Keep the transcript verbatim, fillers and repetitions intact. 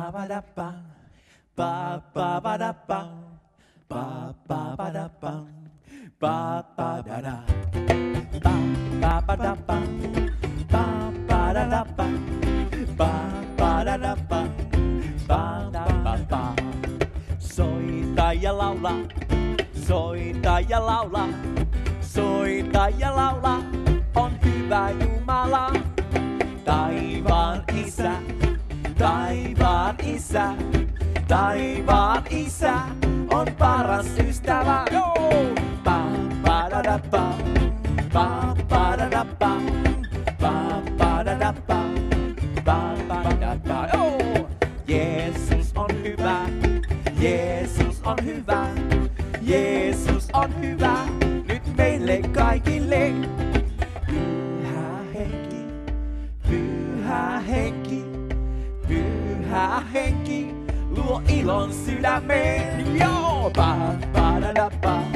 ba da bang, ba ba ba da bang, ba ba ba da bang, ba ba da da, ba ba ba da bang, ba ba da da bang, ba ba da da bang, ba da ba ba. Soita ja laula, soita ja laula, soita ja laula, on hyvä Jumala. Taivaan isä, taivaan isä, taivaan isä on paras ystävä. Joo! Pa pa da da pa, pa pa da da pa, pa pa da da pa, pa pa da pa. Joo! Jeesus on hyvä, Jeesus on hyvä, Jeesus on hyvä, nyt meille kaikille. Pyhä henki, pyhä henki, pyhä henki, luo ilon sydämeen. Joo! Pa pa da da pa,